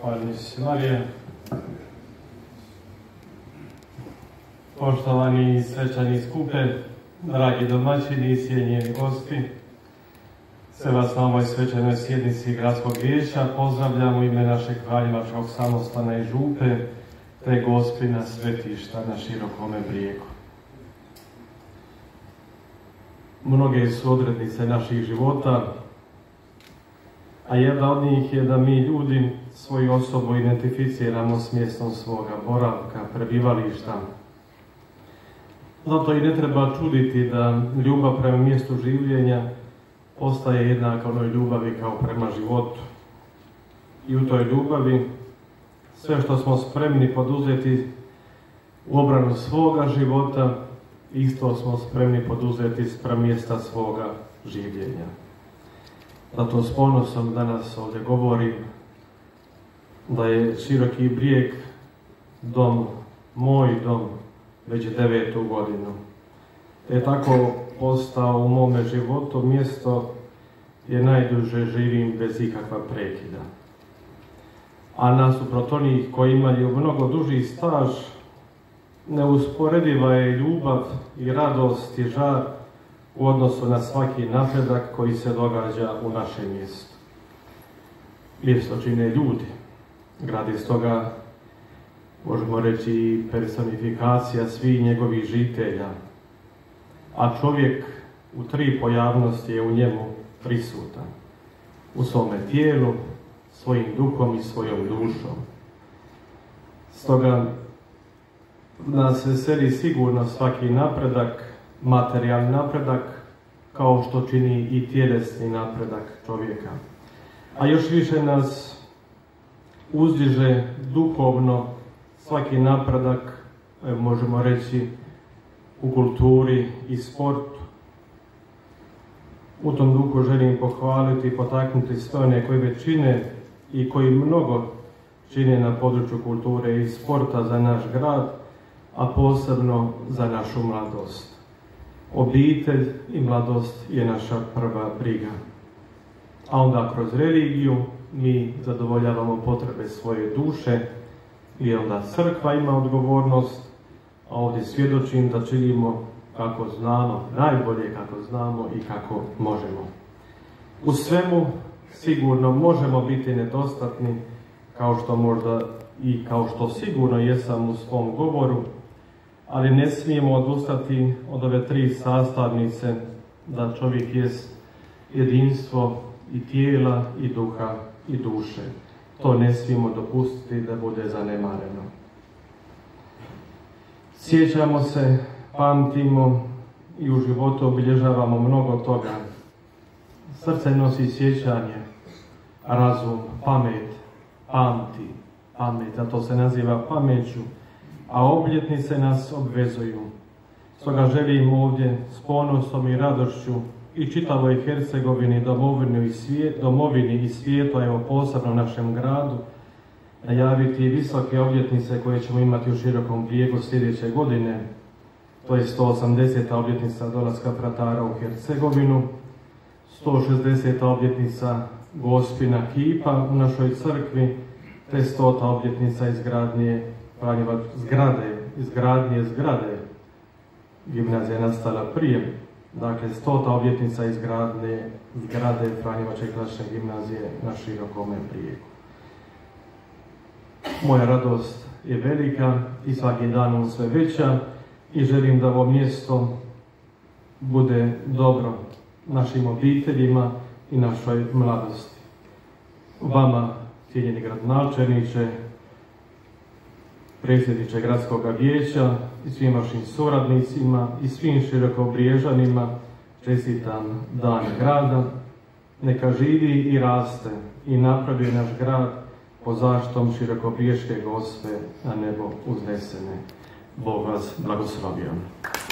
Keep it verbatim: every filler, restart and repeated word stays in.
Hvala se Marija. Poštovani svečani skupe, dragi domaćini i cijenjeni gosti, sve vas na ovoj svečanoj sjednici Gradskog vijeća pozdravljam u ime našeg Kraljevačkog samostana i župe te Gospina svetišta na Širokome Brijegu. Mnoge su odrednice naših života, a jedna od njih je da mi ljudi svoju osobu identificiramo s mjestom svoga boravka, prebivališta. Zato i ne treba čuditi da ljubav prema mjestu življenja postaje jednaka onoj ljubavi kao prema životu. I u toj ljubavi sve što smo spremni poduzeti u obranu svoga života, isto smo spremni poduzeti sprem mjesta svoga življenja. Zato s ponosom danas ovdje govorim da je Široki Brijeg dom, moj dom, već devetu godinu. Te je tako postao u mome životu mjesto gdje najduže živim bez ikakva prekida. A nasuprot onih koji imaju mnogo duži staž, neusporediva je ljubav i radost i žar u odnosu na svaki napredak koji se događa u našem mjestu. Mjesto čine ljudi. Grad je stoga, možemo reći, personifikacija svih njegovih žitelja. A čovjek u tri pojavnosti je u njemu prisutan. U svome tijelu, svojim duhom i svojom dušom. Stoga nas veseli sigurno svaki napredak, materijalni napredak, kao što čini i tjelesni napredak čovjeka. A još više nas uzdiže duhovno svaki napredak, možemo reći, u kulturi i sportu. U tom duhu želim pohvaliti i potaknuti sve one koji već čine i koji mnogo čine na području kulture i sporta za naš grad, a posebno za našu mladost. Obitelj i mladost je naša prva briga. A onda kroz religiju mi zadovoljavamo potrebe svoje duše i onda crkva ima odgovornost, a ovdje svjedočim da činimo kako znamo, najbolje kako znamo i kako možemo. U svemu sigurno možemo biti nedostatni, kao što možda i kao što sigurno jesam u svom govoru, ali ne smijemo odustati od ove tri sastavnice da čovjek jest jedinstvo i tijela i duha i duše. To ne smijemo dopustiti da bude zanemareno. Sjećamo se, pamtimo i u životu obilježavamo mnogo toga. Srce nosi sjećanje, razum, pamet, pamti, pamet, zato se naziva pameću, a obljetnice nas obvezuju. Stoga želim ovdje s ponosom i radošću i čitavoj Hercegovini, domovini i svijetu, domovini i svijetu, a evo posebno našem gradu, najaviti visoke obljetnice koje ćemo imati u Širokom Brijegu sljedeće godine. To je sto osamdeseta obljetnica dolaska fratara u Hercegovinu, sto šezdeseta obljetnica Gospina kipa u našoj crkvi, te stota obljetnica izgradnje zgrade, izgradnje zgrade. Gimnazija je nastala prije, dakle stota obljetnica izgradnje zgrade Franjevačke klasične gimnazije na Širokome Brijegu. Moja radost je velika i svakim danom sve veća i želim da ovo mjesto bude dobro našim obiteljima i našoj mladosti. Vama, cijenjeni gradonačelniče, predsjedniče Gradskog vijeća i svim vašim suradnicima i svim Širokobriježanima čestitam Dan grada. Neka živi i raste i napravi naš grad pod zaštitom Širokobriješke Gospe na nebo uznesene. Bog vas blagoslovio.